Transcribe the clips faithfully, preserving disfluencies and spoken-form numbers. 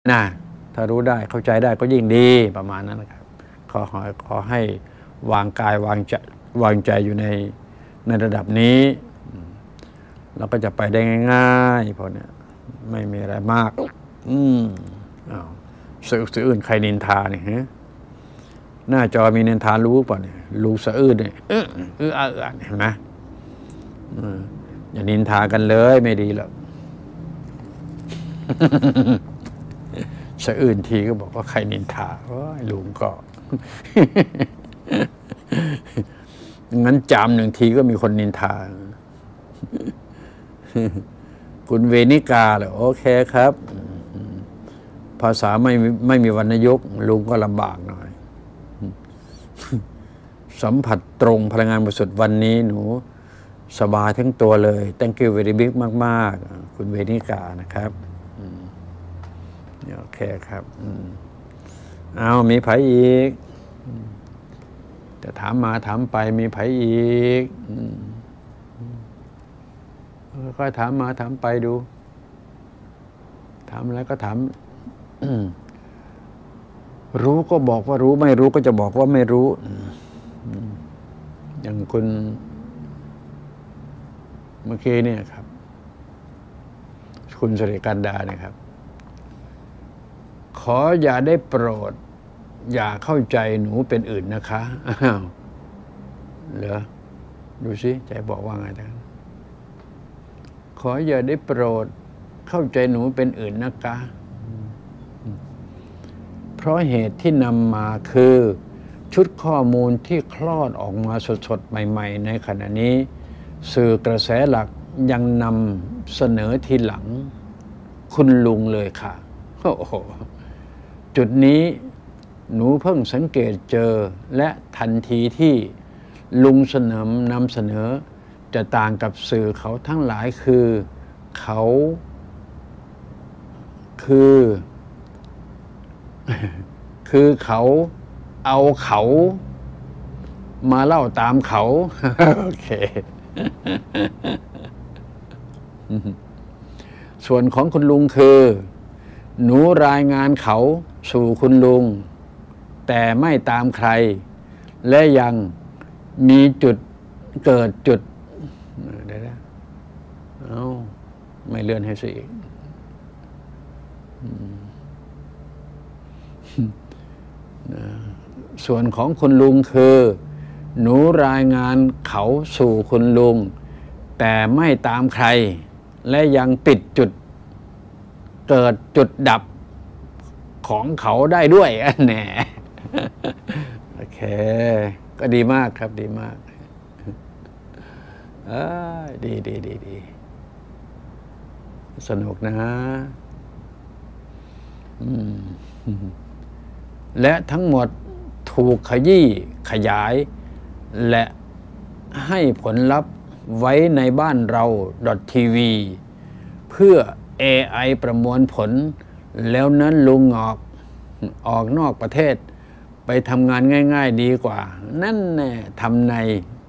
นะถ้ารู้ได้เข้าใจได้ก็ยิ่งดีประมาณนั้นนะครับขอขอให้วางกายวางใจวางใจอยู่ในในระดับนี้เราก็จะไปได้ง่ายๆเพราะเนี่ยไม่มีอะไรมากอืมอ้าวสื่อสื่ออื่นใครนินทาเนี่ยฮะหน้าจอมีนินทารู้ป่ะเนี่ยรู้สะอื้นเนี่ยเออเออเออเห็นไหมอย่านินทากันเลยไม่ดีหรอกสะอื่นทีก็บอกว่าใครนินทาว่าลุงก็งั้นจามหนึ่งทีก็มีคนนินทาคุณเวนิกาเหรอโอเคครับภาษาไม่ไม่มีวรรณยุกต์ลุงก็ลำบากหน่อยสัมผัสตรงพลังงานบริสุทธิ์วันนี้หนูสบายทั้งตัวเลย thank you very big มากๆคุณเวนิกานะครับโอเคครับเอามีไผอีกจะถามมาถามไปมีไผอีกค่อยถามมาถามไปดูถามแล้วก็ถามรู้ก็บอกว่ารู้ไม่รู้ก็จะบอกว่าไม่รู้อย่างคุณเมื่อกี้เนี่ยครับคุณสิริกันดาเนี่ยครับขออย่าได้โปรดอย่าเข้าใจหนูเป็นอื่นนะคะอ้าวเหรอดูสิใจบอกว่าไงท่านขออย่าได้โปรดเข้าใจหนูเป็นอื่นนะคะเพราะเหตุที่นำมาคือชุดข้อมูลที่คลอดออกมาสดๆใหม่ๆในขณะนี้สื่อกระแสหลักยังนำเสนอทีหลังคุณลุงเลยค่ะโอ้โหจุดนี้หนูเพิ่งสังเกตเจอและทันทีที่ลุงเสนอนำเสนอจะต่างกับสื่อเขาทั้งหลายคือเขาคือคือเขาเอาเขามาเล่าตามเขาโอเคส่วนของคุณลุงคือหนูรายงานเขาสู่คุณลุงแต่ไม่ตามใครและยังมีจุดเกิดจุดเดี๋ยวนะเอาไม่เลื่อนให้สิอีกส่วนของคุณลุงคือหนูรายงานเขาสู่คุณลุงแต่ไม่ตามใครและยังปิดจุดเกิดจุดดับของเขาได้ด้วยแน่โอเคก็ดีมากครับดีมากดีดีดีดีสนุกนะและทั้งหมดถูกขยี้ขยายและให้ผลลัพธ์ไว้ในบ้านเรา .tv เพื่อ เอ ไอ ประมวลผลแล้วนั้นลุงออกออกนอกประเทศไปทำงานง่ายๆดีกว่านั่นแน่ทำใน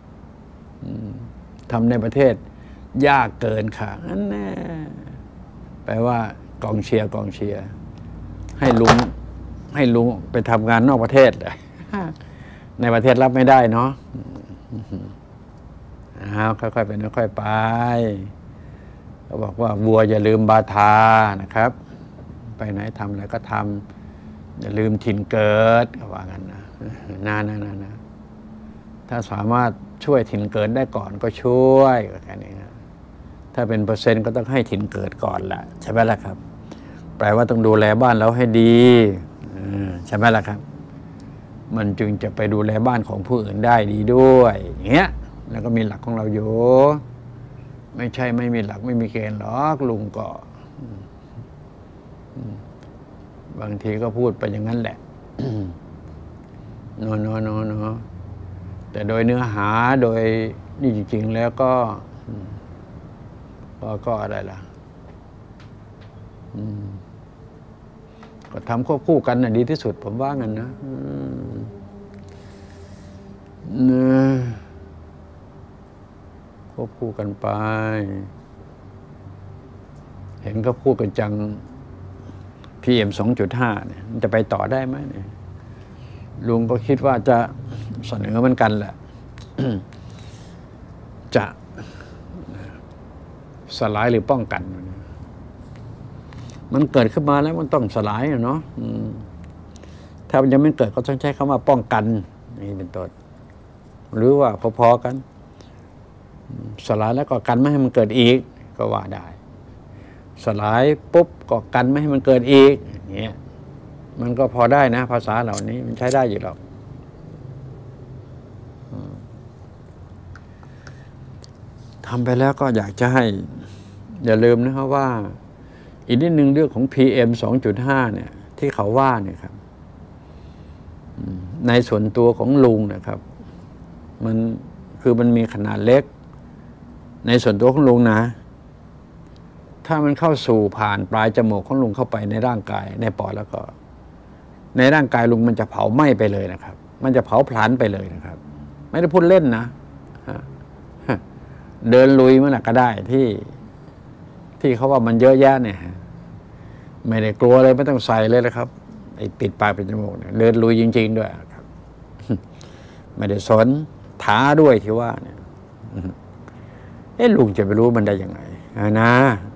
ทำในประเทศยากเกินค่ะนั่นแน่แปลว่ากองเชียร์กองเชียร์ให้ลุงให้ลุงไปทำงานนอกประเทศในประเทศรับไม่ได้เนาะเอาค่อยๆเป็นค่อยๆไปเขาบอกว่าวัวอย่าลืมบาทานะครับไปไหนทำอะไรก็ทำอย่าลืมถิ่นเกิดก็ว่ากันนะนานะนะนะถ้าสามารถช่วยถิ่นเกิดได้ก่อนก็ช่วยก็แค่นี้นะถ้าเป็นเปอร์เซ็นต์ก็ต้องให้ถิ่นเกิดก่อนแหละใช่ไหมล่ะครับแปลว่าต้องดูแลบ้านเราให้ดีใช่ไหมล่ะครับมันจึงจะไปดูแลบ้านของผู้อื่นได้ดีด้วยอย่างเงี้ยแล้วก็มีหลักของเราอยู่ไม่ใช่ไม่มีหลักไม่มีเกณฑ์หรอกลุงก็บางทีก็พูดไปอย่างนั้นแหละโนโนโนโนแต่โดยเนื้อหาโดยนี่จริงๆแล้วก็ก็ก็อะไรล่ะก็ทำควบคู่กันน่ะดีที่สุดผมว่างั้นนะควบคู่กันไปเห็นก็พูดกันจังพี เอ็ม สองจุดห้า เนี่ยมันจะไปต่อได้ไหมเนี่ยลุงก็คิดว่าจะเสนอเหมือนกันแหละ จะสลายหรือป้องกัน มันเกิดขึ้นมาแล้วมันต้องสลายเนาะถ้ามันยังไม่เกิดก็ต้องใช้คำว่าป้องกันนี่เป็นต้นหรือว่าพอๆกันสลายแล้วก็กันไม่ให้มันเกิดอีกก็ว่าได้สลายปุ๊บก็กันไม่ให้มันเกิดอีกอย่างเงี้ยมันก็พอได้นะภาษาเหล่านี้มันใช้ได้อยู่หรอกทำไปแล้วก็อยากจะให้อย่าลืมนะครับว่าอีกนิดนึงเรื่องของ พี เอ็ม สองจุดห้า เนี่ยที่เขาว่าเนี่ยครับในส่วนตัวของลุงนะครับมันคือมันมีขนาดเล็กในส่วนตัวของลุงนะถ้ามันเข้าสู่ผ่านปลายจมูกของลุงเข้าไปในร่างกายในปอดแล้วก็ในร่างกายลุงมันจะเผาไหม้ไปเลยนะครับมันจะเผาผลาญไปเลยนะครับไม่ได้พูดเล่นนะเดินลุยเมื่อไหร่ก็ได้ที่ที่เขาว่ามันเยอะแยะเนี่ยไม่ได้กลัวเลยไม่ต้องใส่เลยนะครับไอ้ปิดปากปิดจมูกเนี่ยเดินลุยจริงๆด้วยครับไม่ได้สนท้าด้วยที่ว่าเนี่ยเอ๊ะลุงจะไปรู้มันได้ยังไงนะ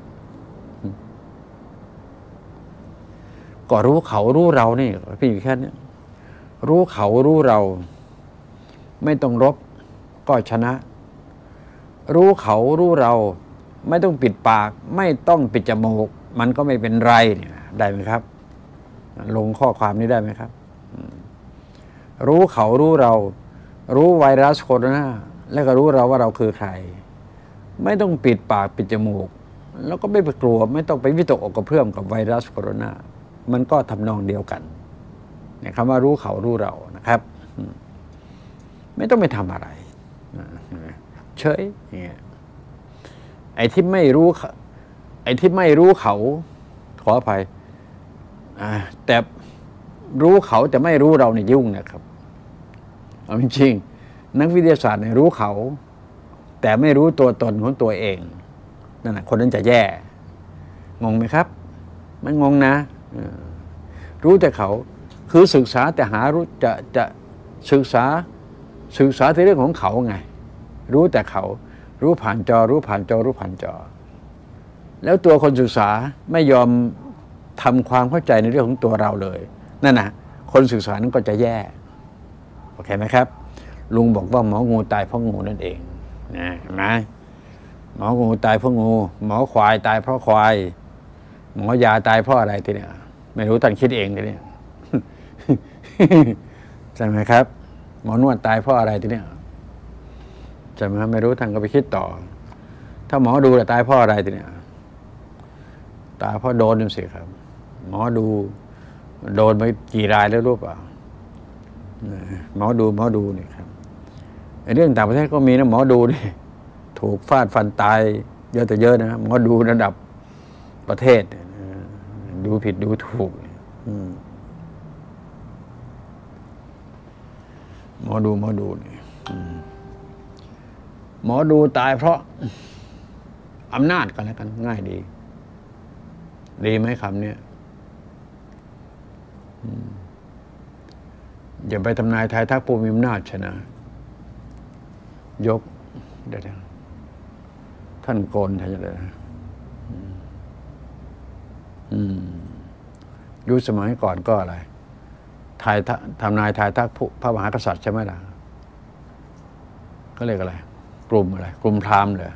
ก็รู้เขารู้เรานี่พี่อยู่แค่นี้รู้เขารู้เราไม่ต้องรบก็ชนะรู้เขารู้เราไม่ต้องปิดปากไม่ต้องปิดจมูกมันก็ไม่เป็นไรเนี่ยได้ไหมครับลงข้อความนี้ได้ไหมครับรู้เขารู้เรารู้ไวรัสโคโรนาแล้วก็รู้เราว่าเราคือใครไม่ต้องปิดปากปิดจมูกแล้วก็ไม่ไปกลัวไม่ต้องไปวิตกอกกระเพื่อมกับไวรัสโคโรนามันก็ทำนองเดียวกันเนี่ยคำว่ารู้เขารู้เรานะครับไม่ต้องไปทำอะไรเฉยอย่างเงี้ยไอ้ที่ไม่รู้ไอ้ที่ไม่รู้เขาขออภัยแต่รู้เขาแต่ไม่รู้เราเนี่ยยุ่งนะครับเอาจริงนักวิทยาศาสตร์เนี่ยรู้เขาแต่ไม่รู้ตัวตนของตัวเองนั่นแหละคนนั้นจะแย่งงไหมครับมันงงนะรู้แต่เขาคือศึกษาแต่หารู้จะจะศึกษาศึกษาในเรื่องของเขาไงรู้แต่เขารู้ผ่านจอรู้ผ่านจอรู้ผ่านจอแล้วตัวคนศึกษาไม่ยอมทำความเข้าใจในเรื่องของตัวเราเลยนั่นนะคนศึกษานั้นก็จะแย่โอเคไหมครับลุงบอกว่าหมองูตายเพราะงูนั่นเองนะเห็นไหมหมองูตายเพราะงูหมอควายตายเพราะควายหมอยาตายเพราะอะไรทีเนี้ยไม่รู้ท่านคิดเองทีเนี้ยใช่ไหมครับหมอนวดตายเพราะอะไรทีเนี้ยใช่ไหมไม่รู้ท่านก็ไปคิดต่อถ้าหมอดูจะตายเพราะอะไรทีเนี้ยตายเพราะโดนนั่นสิครับหมอดูโดนไปกี่รายแล้วรู้เปล่าหมอดูหมอดูนี่ครับเรื่องต่างประเทศก็มีนะหมอดูนี่ถูกฟาดฟันตายเยอะแต่เยอะนะหมอดูระดับประเทศดูผิดดูถูกหมอดูหมอดูนี่หมอดูตายเพราะอำนาจกันแล้วกันง่ายดีดีไหมคำนี้อย่าไปทำนายทายทักผู้มีอำนาจชนะยกเดี๋ยวท่านโกนท่านจะเลยยุคสมัยก่อนก็อะไรทายทำนายทายทักพระมหากษัตริย์ใช่ไหมล่ะก็เรียกอะไรกลุ่มอะไรกลุ่มพราหมณ์เลย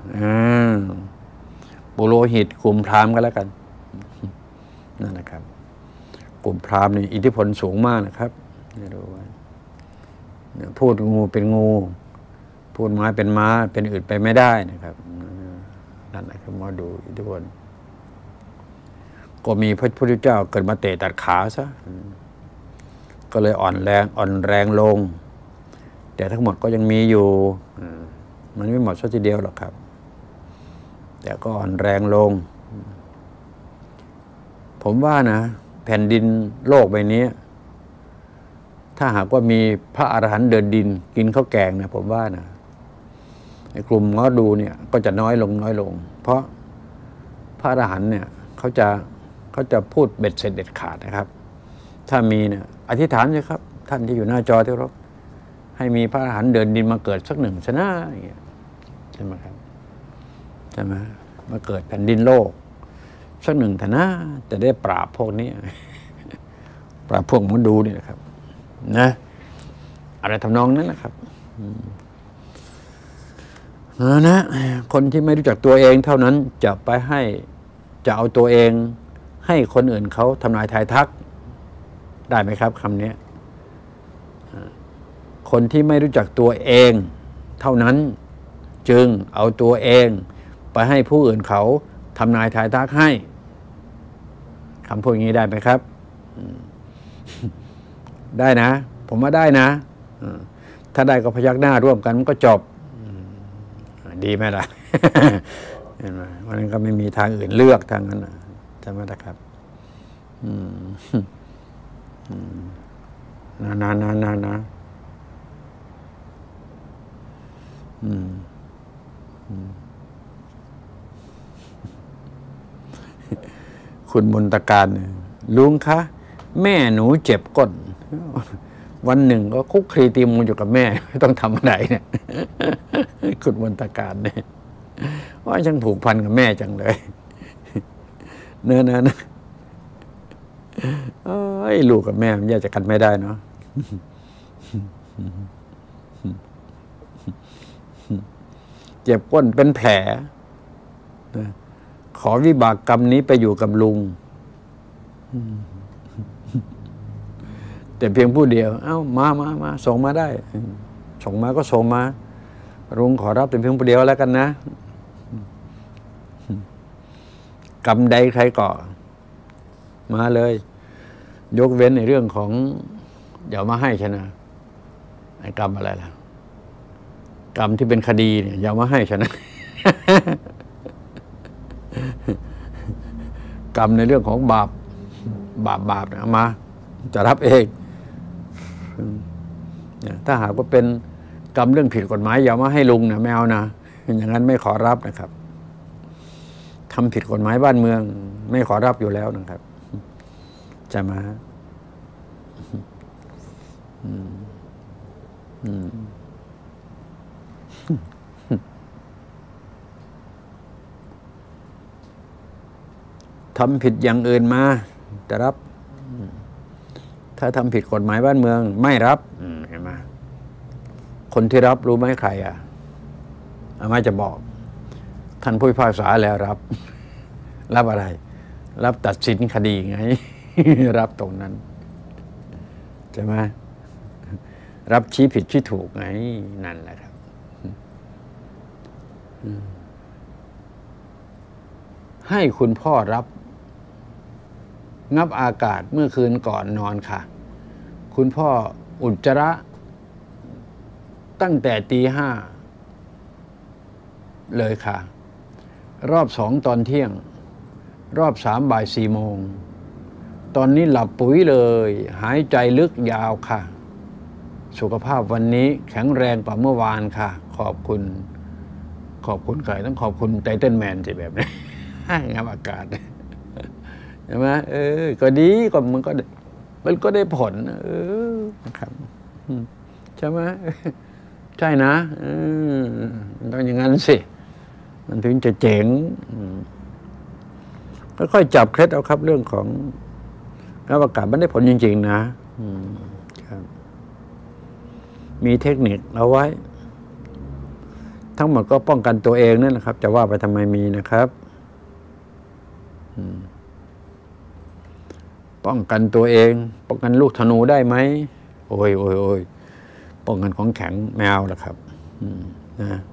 ปุโรหิตกลุ่มพราหมณ์ก็แล้วกันนั่นนะครับกลุ่มพราหมณ์นี่อิทธิพลสูงมากนะครับนี่ดูไว้พูดงูเป็นงูพูดม้าเป็นม้าเป็นอื่นไปไม่ได้นะครับนั่นนะครับมาดูอิทธิพลก็มีพระพุทธเจ้าเกิดมาเตะตัดขาซะก็เลยอ่อนแรงอ่อนแรงลงแต่ทั้งหมดก็ยังมีอยู่มันไม่หมดซะทีเดียวหรอกครับแต่ก็อ่อนแรงลงผมว่านะแผ่นดินโลกใบนี้ถ้าหากว่ามีพระอรหันต์เดินดินกินข้าวแกงนะผมว่านะในกลุ่มง้อดูเนี่ยก็จะน้อยลงน้อยลงเพราะพระอรหันต์เนี่ยเขาจะเขาจะพูดเบ็ดเสร็จเด็ดขาดนะครับถ้ามีเนี่ยอธิษฐานเลยครับท่านที่อยู่หน้าจอที่รบให้มีพระอรหันต์เดินดินมาเกิดสักหนึ่งชนะอย่างเงี้ยใช่ไหมครับใช่ไหมมาเกิดแผ่นดินโลกสักหนึ่งฐานะจะได้ปราบพวกนี้ปราบพวกมันดูนี่นะครับนะอะไรทำนองนั้นนะครับนะคนที่ไม่รู้จักตัวเองเท่านั้นจะไปให้จะเอาตัวเองให้คนอื่นเขาทำนายทายทักได้ไหมครับคำนี้คนที่ไม่รู้จักตัวเองเท่านั้นจึงเอาตัวเองไปให้ผู้อื่นเขาทำนายทายทักให้คำพูดอย่างนี้ได้ไหมครับได้นะผมว่าได้นะถ้าได้ก็พยักหน้าร่วมกันมันก็จบดีไหมล่ะเห็นไหมวันนั้นก็ไม่มีทางอื่นเลือกทางนั้นใช่ไหมล่ะครับนะนะนะนะนะคุณมนตการลุงคะแม่หนูเจ็บก้นวันหนึ่งก็คุกคลีตีมูลอยู่กับแม่ต้องทำอะไรเนี่ยคุณมนตการเนี่ยว่าฉันผูกพันกับแม่จังเลยเนื้อนะนะไอ้ลูกกับแม่มันแยกจากกันไม่ได้เนาะเจ็บก้นเป็นแผลขอวิบากกรรมนี้ไปอยู่กับลุงแต่เพียงผู้เดียวเอ้ามามามาส่งมาได้ส่งมาก็ส่งมาลุงขอรับแต่เพียงผู้เดียวแล้วกันนะกรรมใดใครก่อมาเลยยกเว้นในเรื่องของอย่ามาให้ฉันนะไอ้กรรมอะไรล่ะกรรมที่เป็นคดีเนี่ยอย่ามาให้ฉันนะกรรมในเรื่องของบาปบาปบาปเนี่ยมาจะรับเองถ้าหากว่าเป็นกรรมเรื่องผิดกฎหมายอย่ามาให้ลุงนะไม่เอานะอย่างนั้นไม่ขอรับนะครับทำผิดกฎหมายบ้านเมืองไม่ขอรับอยู่แล้วนะครับจะมาทำผิดอย่างอื่นมาจะรับถ้าทำผิดกฎหมายบ้านเมืองไม่รับเห็นไหมคนที่รับรู้ไหมใครอ่ะอาม่าจะบอกท่านผู้พิพากษาแล้วรับรับอะไรรับตัดสินคดีไงรับตรงนั้นใช่ไหมรับชี้ผิดชี้ถูกไงนั่นแหละครับให้คุณพ่อรับงับอากาศเมื่อคืนก่อนนอนค่ะคุณพ่ออุจจาระตั้งแต่ตีห้าเลยค่ะรอบสองตอนเที่ยงรอบสามบ่ายสี่โมงตอนนี้หลับปุ๋ยเลยหายใจลึกยาวค่ะสุขภาพวันนี้แข็งแรงกว่าเมื่อวานค่ะขอบคุณขอบคุณใครต้องขอบคุณไทเทิลแมนสิแบบนี้งับอากาศใช่ไหมเออก็ดีก็มันก็มันก็ได้ผลเออครับใช่ไหมใช่นะต้องอย่างนั้นสิมันถึงจะเจ๋งค่อยๆจับเคล็ดเอาครับเรื่องของงับอากาศมันได้ผลจริงๆนะครับมีเทคนิคเอาไว้ทั้งหมดก็ป้องกันตัวเองนั่นแหละครับจะว่าไปทำไมมีนะครับป้องกันตัวเองป้องกันลูกธนูได้ไหมโอ้ยโอ้ยโอ้ยป้องกันของแข็งไม่เอาละครับนะ